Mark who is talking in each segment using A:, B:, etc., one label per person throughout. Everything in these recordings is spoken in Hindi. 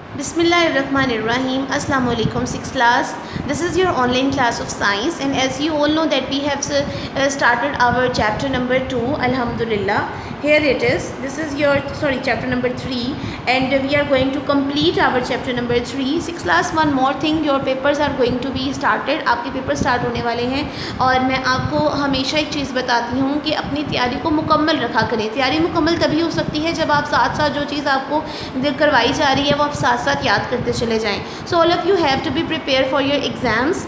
A: Bismillahirrahmanirrahim. Assalamu alaikum, 6th class. This is your online class of science, and as you all know that we have started our chapter number 2. Alhamdulillah, here it is. This is your chapter number 3, and we are going to complete our chapter number 3. 6th class, one more thing, your papers are going to be started. आपके पेपर स्टार्ट होने वाले हैं और मैं आपको हमेशा एक चीज़ बताती हूँ कि अपनी तैयारी को मुकम्मल रखा करें। तैयारी मुकम्मल तभी हो सकती है जब आप साथ साथ जो चीज़ आपको करवाई जा रही है वो आप साथ साथ याद करते चले जाएं। So all of you have to be prepare for your exams.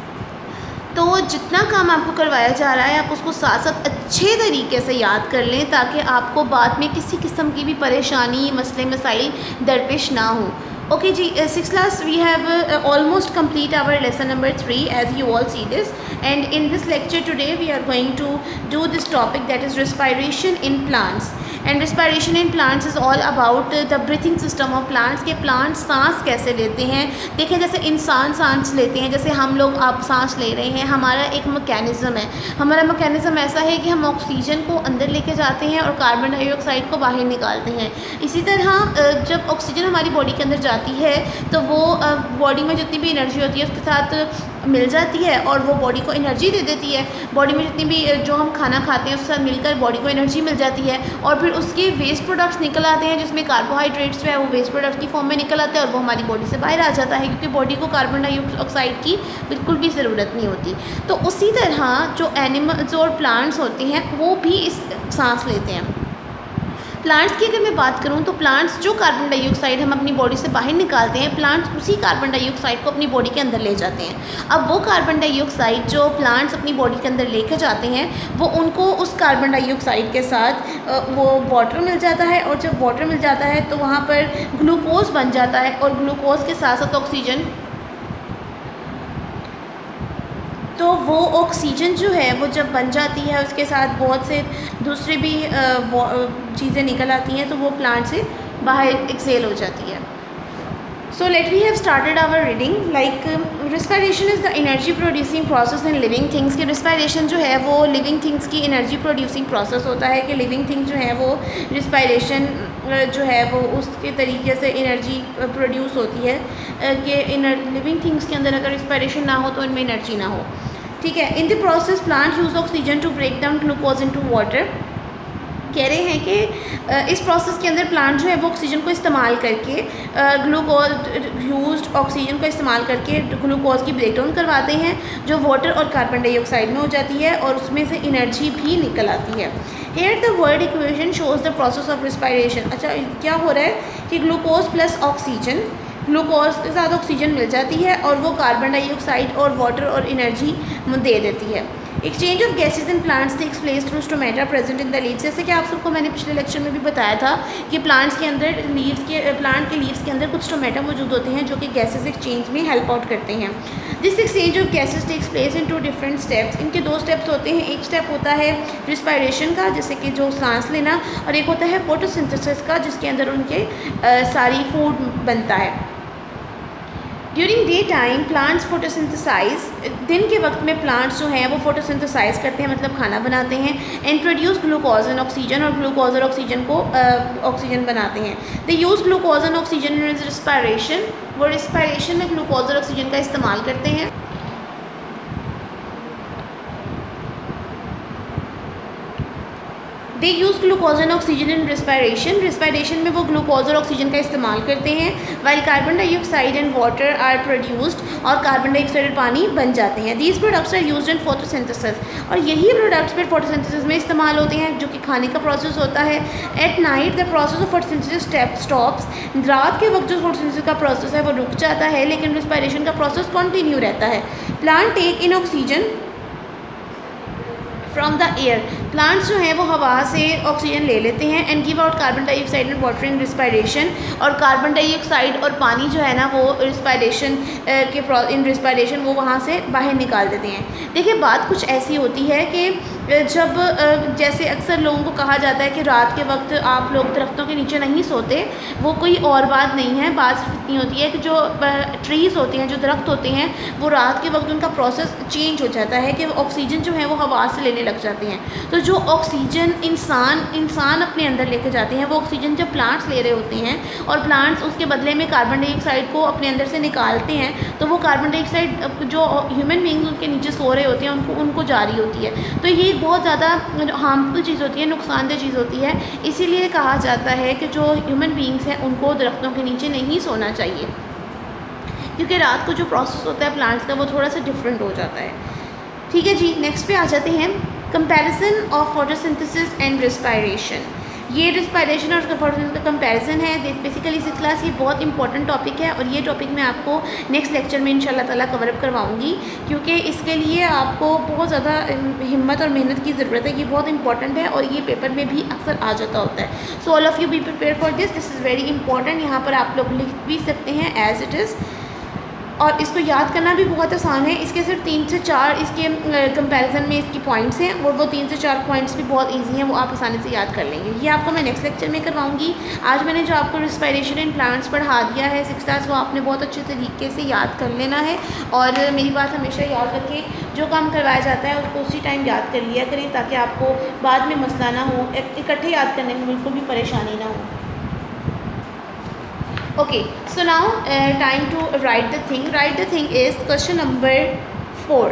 A: तो जितना काम आपको करवाया जा रहा है आप उसको साथ साथ अच्छे तरीके से याद कर लें ताकि आपको बाद में किसी किस्म की भी परेशानी मसले मसाइल दरपेश ना हो। Okay ji, 6th class we have almost complete our lesson number 3 as you all see this, and in this lecture today we are going to do this topic, that is respiration in plants. And respiration in plants is all about the breathing system of plants, के plants सांस कैसे लेते हैं। देखें जैसे इंसान सांस लेते हैं, जैसे हम लोग आप सांस ले रहे हैं, हमारा एक मैकेनिज़्म है। हमारा मैकेनिज़्म ऐसा है कि हम ऑक्सीजन को अंदर लेके जाते हैं और कार्बन डाइऑक्साइड को बाहर निकालते हैं। इसी तरह जब ऑक्सीजन हमारी बॉडी के अंदर जाती है तो वो बॉडी में जितनी भी एनर्जी होती है उसके साथ मिल जाती है और वो बॉडी को एनर्जी दे देती है। बॉडी में जितनी भी जो हम खाना खाते हैं उसके साथ मिलकर बॉडी को एनर्जी मिल जाती है और फिर उसके वेस्ट प्रोडक्ट्स निकल आते हैं जिसमें कार्बोहाइड्रेट्स जो है वो वेस्ट प्रोडक्ट्स की फॉर्म में निकल आते हैं और वो हमारी बॉडी से बाहर आ जाता है क्योंकि बॉडी को कार्बन डाइऑक्साइड की बिल्कुल भी ज़रूरत नहीं होती। तो उसी तरह जो एनिमल्स और प्लांट्स होते हैं वो भी इस सांस लेते हैं। प्लांट्स की अगर मैं बात करूं तो प्लांट्स जो कार्बन डाइऑक्साइड हम अपनी बॉडी से बाहर निकालते हैं, प्लांट्स उसी कार्बन डाइऑक्साइड को अपनी बॉडी के अंदर ले जाते हैं। अब वो कार्बन डाइऑक्साइड जो प्लांट्स अपनी बॉडी के अंदर लेके जाते हैं वो उनको उस कार्बन डाइऑक्साइड के साथ वो वाटर मिल जाता है और जब वाटर मिल जाता है तो वहाँ पर ग्लूकोज बन जाता है और ग्लूकोज के साथ साथ ऑक्सीजन, तो वो ऑक्सीजन जो है वो जब बन जाती है उसके साथ बहुत से दूसरी भी चीज़ें निकल आती हैं तो वो प्लांट से बाहर एक्सेल हो जाती है। So let we have started our reading. Like respiration is the energy producing process in living things. की रिस्पायरेशन जो है वो लिविंग थिंग्स की एनर्जी प्रोड्यूसिंग प्रोसेस होता है कि लिविंग थिंग जो है वो रिस्पायरेशन जो है वो उसके तरीके से एनर्जी प्रोड्यूस होती है कि लिविंग थिंग्स के अंदर अगर रिस्पायरेशन ना हो तो इनमें एनर्जी ना हो। ठीक है। In the process plant use oxygen to break down glucose into water. कह रहे हैं कि इस प्रोसेस के अंदर प्लांट जो है वो ऑक्सीजन को इस्तेमाल करके ग्लूकोज यूज्ड ऑक्सीजन को इस्तेमाल करके ग्लूकोज की ब्रेक डाउन करवाते हैं जो वाटर और कार्बन डाइऑक्साइड में हो जाती है और उसमें से एनर्जी भी निकल आती है। Here the word equation shows the process of respiration. अच्छा, क्या हो रहा है कि ग्लूकोज प्लस ऑक्सीजन, ग्लूकोज के साथ ऑक्सीजन मिल जाती है और वो कार्बन डाइऑक्साइड और वाटर और एनर्जी दे देती है। Exchange of gases in plants takes place through stomata present in the leaves. जैसे कि आप सबको मैंने पिछले लेक्चर में भी बताया था कि प्लांट्स के अंदर प्लांट के लीव्स के अंदर कुछ स्टोमेटा मौजूद होते हैं जो कि गैसेज एक्सचेंज में हेल्प आउट करते हैं। This exchange of gases takes place in 2 different steps. इनके 2 स्टेप्स होते हैं। एक स्टेप होता है रिस्पायरेशन का जैसे कि जो सांस लेना, और एक होता है फोटोसिंथेसिस का जिसके अंदर उनके सारी फूड बनता है। During day time plants photosynthesise. दिन के वक्त में प्लांट्स जो हैं वो फोटोसिंथेसाइज करते हैं, मतलब खाना बनाते हैं। And produce glucose and oxygen, और ग्लूकोज और ऑक्सीजन को ऑक्सीजन बनाते हैं। They use glucose and oxygen in respiration. वो रिस्पायरेशन में ग्लूकोज और ऑक्सीजन का इस्तेमाल करते हैं। They use glucose and oxygen in respiration. Respiration में वो ग्लूकोज और ऑक्सीजन का इस्तेमाल करते हैं। While carbon dioxide and water are produced, और कार्बन डाइऑक्साइड और पानी बन जाते हैं। These products are used in photosynthesis, और यही प्रोडक्ट्स फिर फोटोसिंथेसिस में इस्तेमाल होते हैं जो कि खाने का प्रोसेस होता है। At night the process of photosynthesis stops. रात के वक्त जो फोटोसिंथेसिस का प्रोसेस है वो रुक जाता है लेकिन रिस्पायरेशन का प्रोसेस कंटिन्यू रहता है। Plant take in oxygen from the air. Plants जो हैं वो हवा से ऑक्सीजन ले लेते हैं and give out carbon dioxide and water in respiration, और कार्बन डाइऑक्साइड और पानी जो है ना वो रिस्पायरेशन इन रिस्पायरेशन वो वहाँ से बाहर निकाल देते हैं। देखिए बात कुछ ऐसी होती है कि जब जैसे अक्सर लोगों को कहा जाता है कि रात के वक्त आप लोग दरख्तों के नीचे नहीं सोते, वो कोई और बात नहीं है। बात सिर्फ इतनी होती है कि जो ट्रीज़ होते हैं, जो दरख्त होते हैं, वो रात के वक्त उनका प्रोसेस चेंज हो जाता है कि ऑक्सीजन जो है वो हवा से लेने लग जाते हैं। तो जो ऑक्सीजन इंसान अपने अंदर लेके जाते हैं, वो ऑक्सीजन जब प्लांट्स ले रहे होते हैं और प्लांट्स उसके बदले में कार्बन डाइऑक्साइड को अपने अंदर से निकालते हैं, तो वो कार्बन डाइऑक्साइड जो ह्यूमन बींग्स उनके नीचे सो रहे होते हैं उनको जा रही होती है। तो ये बहुत ज़्यादा हार्मफुल चीज़ होती है, नुकसानदेह चीज़ होती है। इसीलिए कहा जाता है कि जो ह्यूमन बींग्स हैं उनको दरख्तों के नीचे नहीं सोना चाहिए, क्योंकि रात को जो प्रोसेस होता है प्लांट्स का वो थोड़ा सा डिफरेंट हो जाता है। ठीक है जी, नेक्स्ट पे आ जाते हैं। Comparison of photosynthesis and respiration. ये रिस्पायरेशन और फोटोसिंथेसिस का कंपैरिजन है बेसिकली 6th क्लास। ये बहुत इंपॉर्टेंट टॉपिक है और ये टॉपिक मैं आपको नेक्स्ट लेक्चर में इंशाल्लाह ताला कवर अप करवाऊँगी, क्योंकि इसके लिए आपको बहुत ज़्यादा हिम्मत और मेहनत की ज़रूरत है। ये बहुत इंपॉर्टेंट है और ये पेपर में भी अक्सर आ जाता होता है। So all of you be prepare for this is very important. यहाँ पर आप लोग लिख भी सकते हैं एज इट इज़, और इसको याद करना भी बहुत आसान है। इसके सिर्फ 3 से 4 इसके कंपैरिजन में इसकी पॉइंट्स हैं, और वो 3 से 4 पॉइंट्स भी बहुत इजी हैं, वो आप आसानी से याद कर लेंगे। ये आपको मैं नेक्स्ट लेक्चर में करवाऊंगी। आज मैंने जो आपको रिस्पायरेशन इन प्लांट्स पढ़ा दिया है 6th क्लास, वो आपने बहुत अच्छे तरीके से याद कर लेना है। और मेरी बात हमेशा याद रखें, जो काम करवाया जाता है उसको उसी टाइम याद कर लिया करें, ताकि आपको बाद में मसला ना हो, इकट्ठे याद करने में बिल्कुल भी परेशानी ना हो। Okay, so now time to write the thing. Write the thing is question number 4.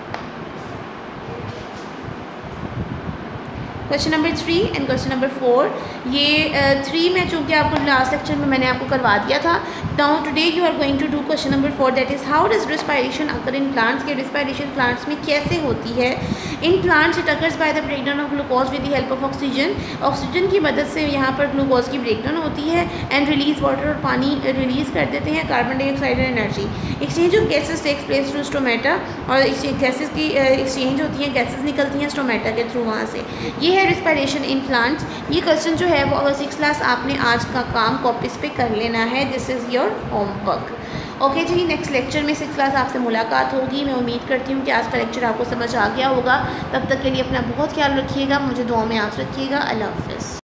A: Question number 3 and question number 4। ये 3 में चूँकि आपको लास्ट लेक्चर में मैंने आपको करवा दिया था। Now today you are going to do question number 4, that is how does respiration occur in plants. के रिस्पायरेशन प्लांट्स में कैसे होती है। In plants it occurs by the breakdown of glucose with the help of oxygen. Oxygen की मदद से यहाँ पर ग्लूकोज की ब्रेकडाउन होती है एंड रिलीज वाटर, और पानी रिलीज़ कर देते हैं, carbon dioxide and energy. Exchange of gases takes place through stomata, और गैसेज की एक्सचेंज होती है, गैसेज निकलती हैं स्टोमेटा के थ्रू वहाँ से। ये है रिस्पायरेशन इन प्लांट्स। ये क्वेश्चन जो है वो 6th क्लास आपने आज का काम कॉपीज पे कर लेना है। This is your homework. Okay ji, next lecture में 6th क्लास आपसे मुलाकात होगी। मैं उम्मीद करती हूँ कि आज का लेक्चर आपको समझ आ गया होगा। तब तक के लिए अपना बहुत ख्याल रखिएगा, मुझे दुआ में याद रखिएगा। अल्लाह हाफ़िज़।